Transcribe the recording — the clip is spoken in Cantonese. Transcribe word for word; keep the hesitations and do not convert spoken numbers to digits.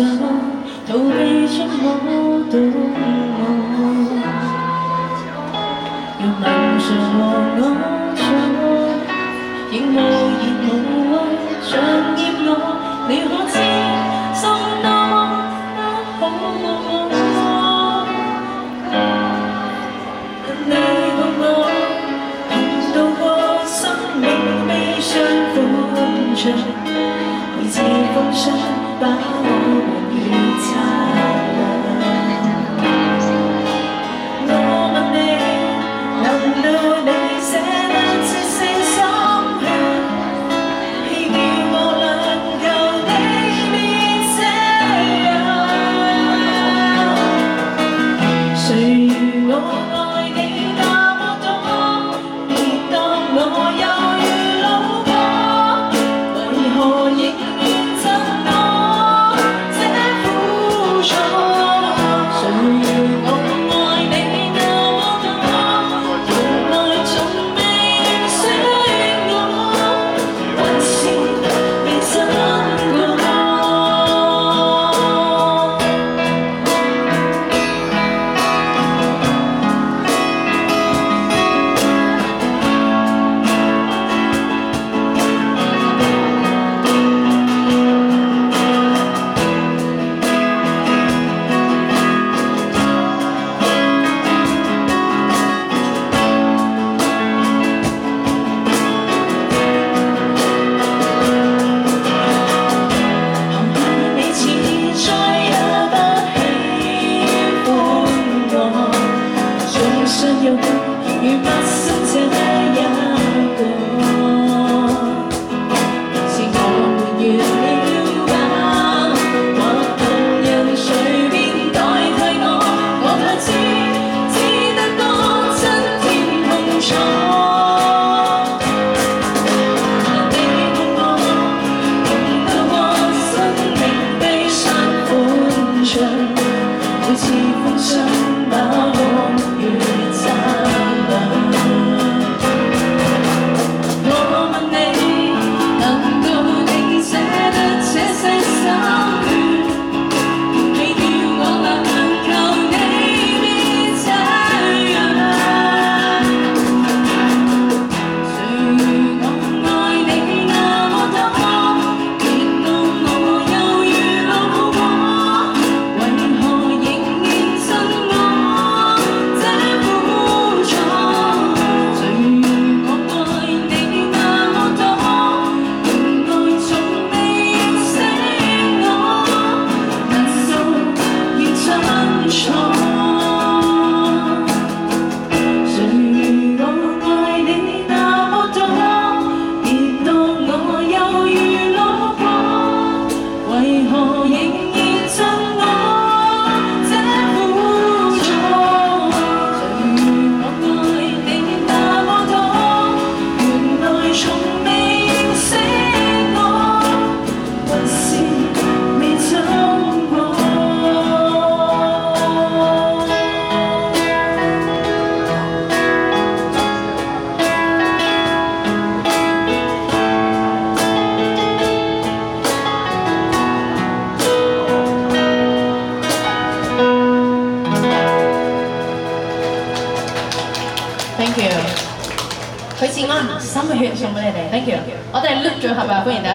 想逃避出我懂我，若能常和我坐，仍無言無畏，像厭我，你可知心多麼好過我？你共我同渡過生命悲傷歡暢，每次風霜把我們越擦亮。我問你，能到你捨得切死心血，希叫我能夠你別這樣。誰如我愛你那麼多，別當我猶如老婆，為何仍然憎我這苦楚？誰如我愛你那麼多，原來從未認識我，還是未真過。如陌生這一個，是我沒完了吧？或旁人隨便代替我，我怕知只得多真天碰錯。你共我共渡過生命悲傷歡暢，每次風霜把我越擦亮。我問你，能到你捨得這些心血，希叫我能夠你別這樣。誰如我愛你那麼多，別當我猶如老婆，為何仍然憎我這苦楚？誰如我愛你那麼多，原來從未認識我，難道要真錯？誰如我愛你那麼多，別當我猶如老婆，為何仍然憎我這苦楚？誰如我愛你那麼多，原來從未認識我，還是未憎過。Thank you，許志安心血送俾你哋 ，Thank you，我哋 loop 組合啊，歡迎大家。